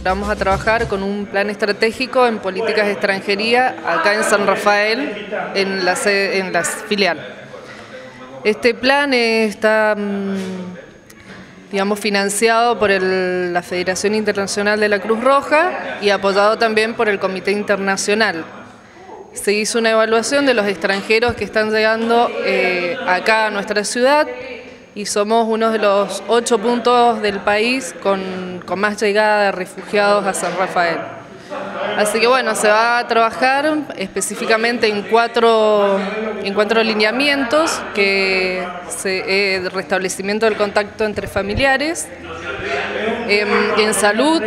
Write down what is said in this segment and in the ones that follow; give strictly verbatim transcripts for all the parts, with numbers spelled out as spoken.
vamos a trabajar con un plan estratégico en políticas de extranjería acá en San Rafael, en la, sede, en la filial. Este plan está, digamos, financiado por el, la Federación Internacional de la Cruz Roja y apoyado también por el Comité Internacional. Se hizo una evaluación de los extranjeros que están llegando eh, acá a nuestra ciudad y somos uno de los ocho puntos del país con, con más llegada de refugiados a San Rafael. Así que bueno, se va a trabajar específicamente en cuatro, en cuatro lineamientos, que se, eh, restablecimiento del contacto entre familiares, en, en salud,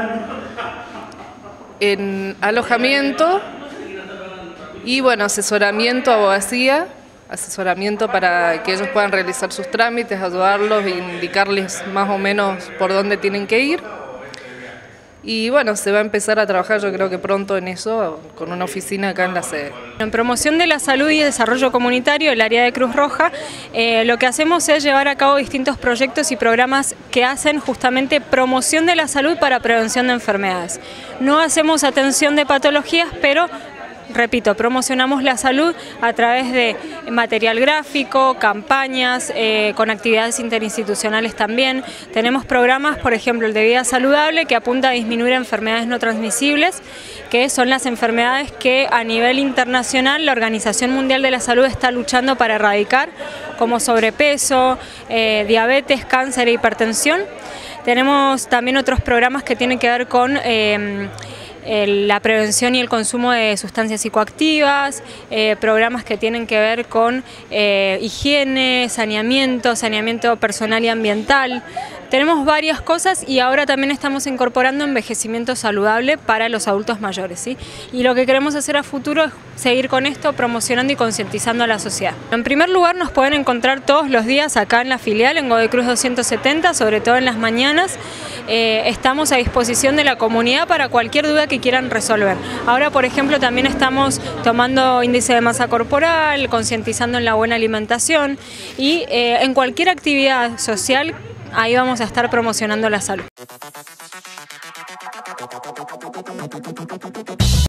en alojamiento y bueno, asesoramiento, abogacía, asesoramiento para que ellos puedan realizar sus trámites, ayudarlos e indicarles más o menos por dónde tienen que ir. Y bueno, se va a empezar a trabajar yo creo que pronto en eso, con una oficina acá en la sede. En promoción de la salud y desarrollo comunitario, el área de Cruz Roja, eh, lo que hacemos es llevar a cabo distintos proyectos y programas que hacen justamente promoción de la salud para prevención de enfermedades. No hacemos atención de patologías, pero repito, promocionamos la salud a través de material gráfico, campañas, eh, con actividades interinstitucionales también. Tenemos programas, por ejemplo, el de vida saludable, que apunta a disminuir enfermedades no transmisibles, que son las enfermedades que a nivel internacional la Organización Mundial de la Salud está luchando para erradicar, como sobrepeso, eh, diabetes, cáncer e hipertensión. Tenemos también otros programas que tienen que ver con Eh, la prevención y el consumo de sustancias psicoactivas, eh, programas que tienen que ver con eh, higiene, saneamiento, saneamiento personal y ambiental. Tenemos varias cosas y ahora también estamos incorporando envejecimiento saludable para los adultos mayores, ¿sí? Y lo que queremos hacer a futuro es seguir con esto, promocionando y concientizando a la sociedad. En primer lugar, nos pueden encontrar todos los días acá en la filial, en Godoy Cruz doscientos setenta, sobre todo en las mañanas. Eh, estamos a disposición de la comunidad para cualquier duda que quieran resolver. Ahora, por ejemplo, también estamos tomando índice de masa corporal, concientizando en la buena alimentación y eh, en cualquier actividad social, ahí vamos a estar promocionando la salud.